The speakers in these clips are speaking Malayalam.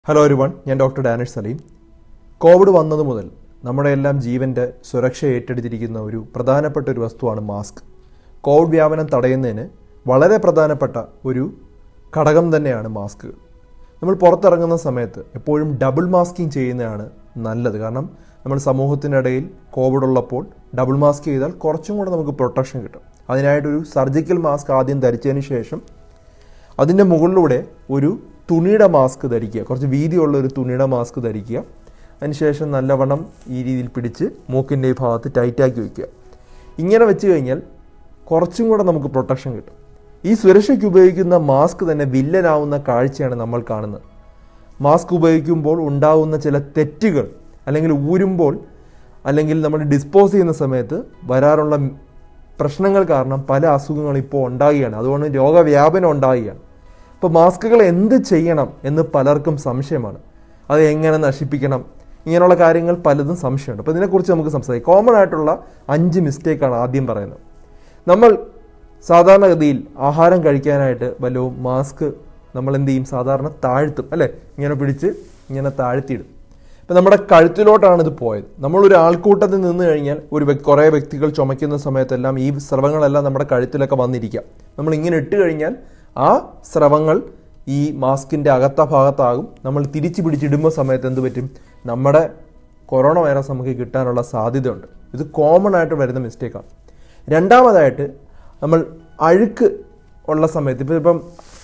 Hello everyone, I am Dr. Danish Salim. COVID വന്നത് മുതൽ നമ്മുടെ എല്ലാം ജീവന്റെ സുരക്ഷ ഏറ്റെടുത്തിരിക്കുന്ന ഒരു പ്രധാനപ്പെട്ട ഒരു വസ്തുവാണ് മാസ്ക്. കോവിഡ് വ്യാപനം തടയുന്നതിന് വളരെ പ്രധാനപ്പെട്ട ഒരു ഘടകം തന്നെയാണ് മാസ്കുകൾ. നമ്മൾ പുറത്തിറങ്ങുന്ന സമയത്ത് എപ്പോഴും ഡബിൾ മാസ്കിംഗ് ചെയ്യുന്നതാണ് നല്ലത്. കാരണം നമ്മൾ സമൂഹത്തിനിടയിൽ കോവിഡ് ഉള്ളപ്പോൾ ഡബിൾ മാസ്ക് ചെയ്താൽ കുറച്ചും കൂടെ നമുക്ക് പ്രൊട്ടക്ഷൻ കിട്ടും. അതിനായിട്ടൊരു സർജിക്കൽ മാസ്ക് ആദ്യം ധരിച്ചതിന് ശേഷം അതിൻ്റെ മുകളിലൂടെ ഒരു തുണിയുടെ മാസ്ക് ധരിക്കുക, കുറച്ച് വീതിയുള്ള ഒരു തുണിയുടെ മാസ്ക് ധരിക്കുക. അതിനുശേഷം നല്ലവണ്ണം ഈ രീതിയിൽ പിടിച്ച് മൂക്കിൻ്റെ ഈ ഭാഗത്ത് ടൈറ്റാക്കി വയ്ക്കുക. ഇങ്ങനെ വെച്ച് കഴിഞ്ഞാൽ കുറച്ചും കൂടെ നമുക്ക് പ്രൊട്ടക്ഷൻ കിട്ടും. ഈ സുരക്ഷയ്ക്ക് ഉപയോഗിക്കുന്ന മാസ്ക് തന്നെ വില്ലനാവുന്ന കാഴ്ചയാണ് നമ്മൾ കാണുന്നത്. മാസ്ക് ഉപയോഗിക്കുമ്പോൾ ഉണ്ടാവുന്ന ചില തെറ്റുകൾ അല്ലെങ്കിൽ ഊരുമ്പോൾ അല്ലെങ്കിൽ നമ്മൾ ഡിസ്പോസ് ചെയ്യുന്ന സമയത്ത് വരാറുള്ള പ്രശ്നങ്ങൾ കാരണം പല അസുഖങ്ങളും ഇപ്പോൾ ഉണ്ടാകുകയാണ്. അതുകൊണ്ട് രോഗവ്യാപനം ഉണ്ടാകുകയാണ്. ഇപ്പോൾ മാസ്കുകൾ എന്ത് ചെയ്യണം എന്ന് പലർക്കും സംശയമാണ്. അത് എങ്ങനെ നശിപ്പിക്കണം, ഇങ്ങനെയുള്ള കാര്യങ്ങൾ പലതും സംശയമുണ്ട്. അപ്പോൾ ഇതിനെക്കുറിച്ച് നമുക്ക് സംസാരിക്കാം. കോമൺ ആയിട്ടുള്ള 5 മിസ്റ്റേക്കാണ് ആദ്യം പറയുന്നത്. നമ്മൾ സാധാരണഗതിയിൽ ആഹാരം കഴിക്കാനായിട്ട് വല്ലതും മാസ്ക് നമ്മൾ എന്ത് ചെയ്യും, സാധാരണ താഴ്ത്തും അല്ലേ, ഇങ്ങനെ പിടിച്ച് ഇങ്ങനെ താഴ്ത്തിയിടും. ഇപ്പം നമ്മുടെ കഴുത്തിലോട്ടാണ് ഇത് പോയത്. നമ്മളൊരു ആൾക്കൂട്ടത്തിൽ നിന്ന് കഴിഞ്ഞാൽ കുറേ വ്യക്തികൾ ചുമയ്ക്കുന്ന സമയത്തെല്ലാം ഈ സ്രവങ്ങളെല്ലാം നമ്മുടെ കഴുത്തിലൊക്കെ വന്നിരിക്കാം. നമ്മൾ ഇങ്ങനെ ഇട്ട് കഴിഞ്ഞാൽ ആ സ്രവങ്ങൾ ഈ മാസ്കിൻ്റെ അകത്ത ഭാഗത്താകും. നമ്മൾ തിരിച്ച് പിടിച്ചിടുമ്പോൾ സമയത്ത് എന്ത് പറ്റും, നമ്മുടെ കൊറോണ വൈറസ് നമുക്ക് കിട്ടാനുള്ള സാധ്യതയുണ്ട്. ഇത് കോമൺ ആയിട്ട് വരുന്ന മിസ്റ്റേക്കാണ്. രണ്ടാമതായിട്ട് നമ്മൾ അഴുക്ക് ഉള്ള സമയത്ത് ഇപ്പം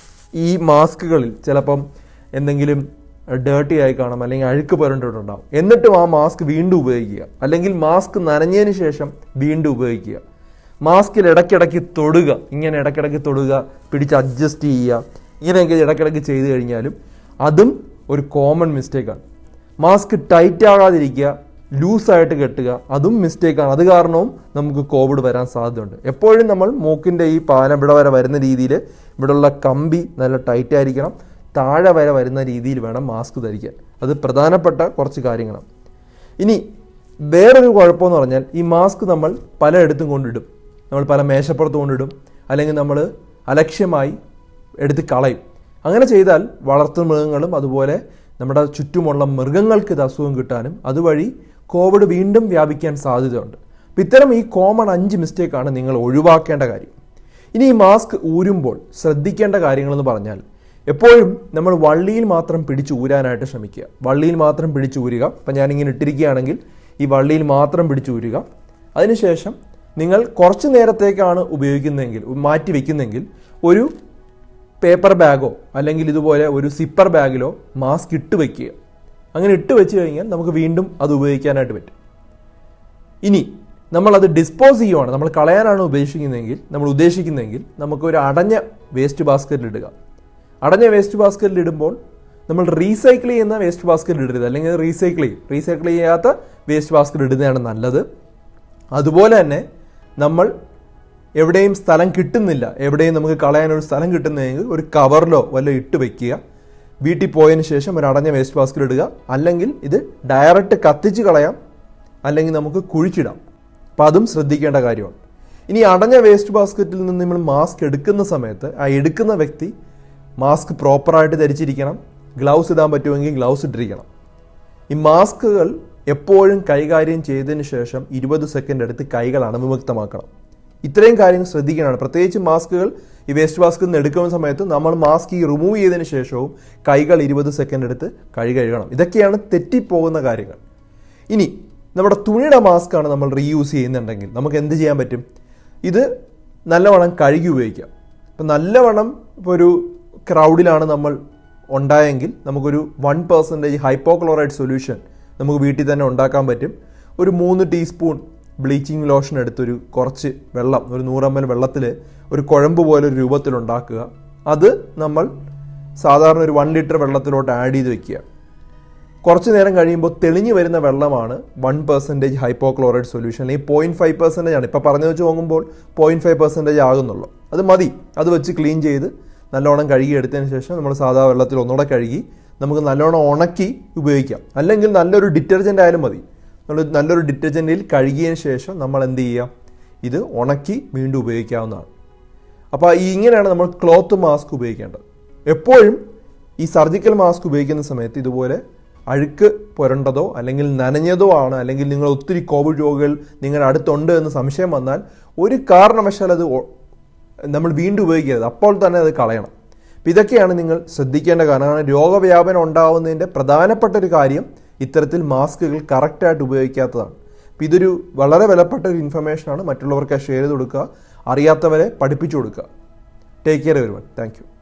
ഈ മാസ്കുകളിൽ ചിലപ്പം എന്തെങ്കിലും ഡേർട്ടി ആയി കാണാം, അല്ലെങ്കിൽ അഴുക്ക് പുരണ്ടിട്ടുണ്ടാവും. എന്നിട്ടും ആ മാസ്ക് വീണ്ടും ഉപയോഗിക്കുക, അല്ലെങ്കിൽ മാസ്ക് നനഞ്ഞതിന് ശേഷം വീണ്ടും ഉപയോഗിക്കുക. മാസ്കിൽ ഇടയ്ക്കിടയ്ക്ക് തൊടുക, ഇങ്ങനെ ഇടയ്ക്കിടയ്ക്ക് തൊടുക, പിടിച്ച് അഡ്ജസ്റ്റ് ചെയ്യുക, ഇങ്ങനെയൊക്കെ ഇടയ്ക്കിടയ്ക്ക് ചെയ്ത് കഴിഞ്ഞാലും അതും ഒരു കോമൺ മിസ്റ്റേക്കാണ്. മാസ്ക് ടൈറ്റ് ആകാതിരിക്കുക, ലൂസായിട്ട് കെട്ടുക, അതും മിസ്റ്റേക്കാണ്. അത് കാരണവും നമുക്ക് കോവിഡ് വരാൻ സാധ്യതയുണ്ട്. എപ്പോഴും നമ്മൾ മൂക്കിൻ്റെ ഈ പാലം ഇവിടെ വരെ വരുന്ന രീതിയിൽ ഇവിടെയുള്ള കമ്പി നല്ല ടൈറ്റ് ആയിരിക്കണം. താഴെ വരെ വരുന്ന രീതിയിൽ വേണം മാസ്ക് ധരിക്കാൻ. അത് പ്രധാനപ്പെട്ട കുറച്ച് കാര്യങ്ങളാണ്. ഇനി വേറൊരു കുഴപ്പമെന്ന് പറഞ്ഞാൽ ഈ മാസ്ക് നമ്മൾ പലയിടത്തും കൊണ്ടിടും. നമ്മൾ പല മേശപ്പുറത്ത് കൊണ്ടിടും, അല്ലെങ്കിൽ നമ്മൾ അലക്ഷ്യമായി എടുത്ത് കളയും. അങ്ങനെ ചെയ്താൽ വളർത്തു മൃഗങ്ങളും അതുപോലെ നമ്മുടെ ചുറ്റുമുള്ള മൃഗങ്ങൾക്ക് ഇത് അസുഖം കിട്ടാനും അതുവഴി കോവിഡ് വീണ്ടും വ്യാപിക്കാൻ സാധ്യതയുണ്ട്. അപ്പം ഇത്തരം ഈ കോമൺ 5 മിസ്റ്റേക്കാണ് നിങ്ങൾ ഒഴിവാക്കേണ്ട കാര്യം. ഇനി ഈ മാസ്ക് ഊരുമ്പോൾ ശ്രദ്ധിക്കേണ്ട കാര്യങ്ങളെന്ന് പറഞ്ഞാൽ എപ്പോഴും നമ്മൾ വള്ളിയിൽ മാത്രം പിടിച്ച് ഊരാനായിട്ട് ശ്രമിക്കുക. വള്ളിയിൽ മാത്രം പിടിച്ച് ഊരുക. അപ്പം ഞാനിങ്ങനെ ഇട്ടിരിക്കുകയാണെങ്കിൽ ഈ വള്ളിയിൽ മാത്രം പിടിച്ച് ഊരുക. അതിനുശേഷം നിങ്ങൾ കുറച്ച് നേരത്തേക്കാണ് ഉപയോഗിക്കുന്നതെങ്കിൽ, മാറ്റി വയ്ക്കുന്നെങ്കിൽ ഒരു പേപ്പർ ബാഗോ അല്ലെങ്കിൽ ഇതുപോലെ ഒരു സിപ്പർ ബാഗിലോ മാസ്ക് ഇട്ട് വയ്ക്കുക. അങ്ങനെ ഇട്ട് വെച്ച് കഴിഞ്ഞാൽ നമുക്ക് വീണ്ടും അത് ഉപയോഗിക്കാനായിട്ട് പറ്റും. ഇനി നമ്മളത് ഡിസ്പോസ് ചെയ്യുവാണ്, നമ്മൾ കളയാനാണ് ഉദ്ദേശിക്കുന്നതെങ്കിൽ നമുക്കൊരു അടഞ്ഞ വേസ്റ്റ് ബാസ്ക്കറ്റിൽ ഇടുക. അടഞ്ഞ വേസ്റ്റ് ബാസ്ക്കറ്റിൽ ഇടുമ്പോൾ നമ്മൾ റീസൈക്കിൾ ചെയ്യുന്ന വേസ്റ്റ് ബാസ്ക്കറ്റ് ഇടരുത്, അല്ലെങ്കിൽ റീസൈക്കിൾ ചെയ്യാത്ത വേസ്റ്റ് ബാസ്ക്കറ്റ് ഇടുന്നതാണ് നല്ലത്. അതുപോലെ തന്നെ നമ്മൾ എവിടെയും സ്ഥലം കിട്ടുന്നില്ല, എവിടെയും നമുക്ക് കളയാനൊരു സ്ഥലം കിട്ടുന്നതെങ്കിൽ ഒരു കവറിലോ വല്ല ഇട്ട് വയ്ക്കുക. വീട്ടിൽ പോയതിന് ശേഷം ഒരു അടഞ്ഞ വേസ്റ്റ് ബാസ്ക്കറ്റ് ഇടുക. അല്ലെങ്കിൽ ഇത് ഡയറക്റ്റ് കത്തിച്ച് കളയാം, അല്ലെങ്കിൽ നമുക്ക് കുഴിച്ചിടാം. അപ്പം അതും ശ്രദ്ധിക്കേണ്ട കാര്യമാണ്. ഇനി അടഞ്ഞ വേസ്റ്റ് ബാസ്ക്കറ്റിൽ നിന്ന് നമ്മൾ മാസ്ക് എടുക്കുന്ന സമയത്ത് ആ എടുക്കുന്ന വ്യക്തി മാസ്ക് പ്രോപ്പറായിട്ട് ധരിച്ചിരിക്കണം. ഗ്ലൗസ് ഇടാൻ പറ്റുമെങ്കിൽ ഗ്ലൗസ് ഇട്ടിരിക്കണം. ഈ മാസ്കുകൾ എപ്പോഴും കൈകാര്യം ചെയ്തതിന് ശേഷം 20 സെക്കൻഡ് എടുത്ത് കൈകൾ അണുവിമുക്തമാക്കണം. ഇത്രയും കാര്യങ്ങൾ ശ്രദ്ധിക്കാനാണ്. പ്രത്യേകിച്ച് മാസ്കുകൾ ഈ വേസ്റ്റ് ബാസ്കറ്റിൽ നിന്ന് എടുക്കുന്ന സമയത്ത് നമ്മൾ മാസ്ക് റിമൂവ് ചെയ്തതിന് ശേഷവും കൈകൾ 20 സെക്കൻഡ് എടുത്ത് കഴുകണം. ഇതൊക്കെയാണ് തെറ്റിപ്പോകുന്ന കാര്യങ്ങൾ. ഇനി നമ്മുടെ തുണിയുടെ മാസ്കാണ് നമ്മൾ റീയൂസ് ചെയ്യുന്നുണ്ടെങ്കിൽ നമുക്ക് എന്ത് ചെയ്യാൻ പറ്റും, ഇത് നല്ലവണ്ണം കഴുകി ഉപയോഗിക്കാം. ഇപ്പം നല്ലവണ്ണം ഇപ്പോൾ ഒരു ക്രൗഡിലാണ് നമ്മൾ ഉണ്ടായെങ്കിൽ നമുക്കൊരു 1% ഹൈപ്പോക്ലോറൈഡ് സൊല്യൂഷൻ നമുക്ക് വീട്ടിൽ തന്നെ ഉണ്ടാക്കാൻ പറ്റും. ഒരു 3 ടീസ്പൂൺ ബ്ലീച്ചിങ് ലോഷൻ എടുത്തൊരു കുറച്ച് വെള്ളം, ഒരു 100 ml വെള്ളത്തിൽ ഒരു കുഴമ്പ് പോലെ ഒരു രൂപത്തിൽ ഉണ്ടാക്കുക. അത് നമ്മൾ സാധാരണ ഒരു 1 ലിറ്റർ വെള്ളത്തിലോട്ട് ആഡ് ചെയ്ത് വെക്കുക. കുറച്ച് നേരം കഴിയുമ്പോൾ തെളിഞ്ഞു വരുന്ന വെള്ളമാണ് 1% ഹൈപ്പോക്ലോറൈഡ് സൊല്യൂഷൻ, അല്ലെങ്കിൽ 0.5% ആണ്. ഇപ്പോൾ പറഞ്ഞു വെച്ച് നോക്കുമ്പോൾ 0.5% ആകുന്നുള്ളൂ. അത് മതി. അത് വെച്ച് ക്ലീൻ ചെയ്ത് നല്ലോണം കഴുകി എടുത്തതിന് ശേഷം നമ്മൾ സാധാ വെള്ളത്തിൽ ഒന്നുകൂടെ കഴുകി നമുക്ക് നല്ലോണം ഉണക്കി ഉപയോഗിക്കാം. അല്ലെങ്കിൽ നല്ലൊരു ഡിറ്റർജൻ്റ് ആയാലും മതി. നല്ലൊരു ഡിറ്റർജൻറ്റിൽ കഴുകിയതിന് ശേഷം നമ്മൾ എന്ത് ചെയ്യാം, ഇത് ഉണക്കി വീണ്ടും ഉപയോഗിക്കാവുന്നതാണ്. അപ്പോൾ ഇങ്ങനെയാണ് നമ്മൾ ക്ലോത്ത് മാസ്ക് ഉപയോഗിക്കേണ്ടത്. എപ്പോഴും ഈ സർജിക്കൽ മാസ്ക് ഉപയോഗിക്കുന്ന സമയത്ത് ഇതുപോലെ അഴുക്ക് പുരണ്ടതോ അല്ലെങ്കിൽ നനഞ്ഞതോ ആണ്, അല്ലെങ്കിൽ നിങ്ങൾ ഒത്തിരി കോവിഡ് രോഗികൾ നിങ്ങളുടെ അടുത്തുണ്ട് എന്ന് സംശയം വന്നാൽ ഒരു കാരണവശാൽ അത് നമ്മൾ വീണ്ടും ഉപയോഗിക്കരുത്, അപ്പോൾ തന്നെ അത് കളയണം. അപ്പം ഇതൊക്കെയാണ് നിങ്ങൾ ശ്രദ്ധിക്കേണ്ട കാരണം. രോഗവ്യാപനം ഉണ്ടാകുന്നതിൻ്റെ പ്രധാനപ്പെട്ട ഒരു കാര്യം ഇത്തരത്തിൽ മാസ്കുകൾ കറക്റ്റായിട്ട് ഉപയോഗിക്കാത്തതാണ്. അപ്പം ഇതൊരു വളരെ വിലപ്പെട്ട ഒരു ഇൻഫർമേഷനാണ്. മറ്റുള്ളവർക്ക് ഷെയർ ചെയ്ത് കൊടുക്കുക, അറിയാത്തവരെ പഠിപ്പിച്ചു കൊടുക്കുക. Take care everyone. Thank U.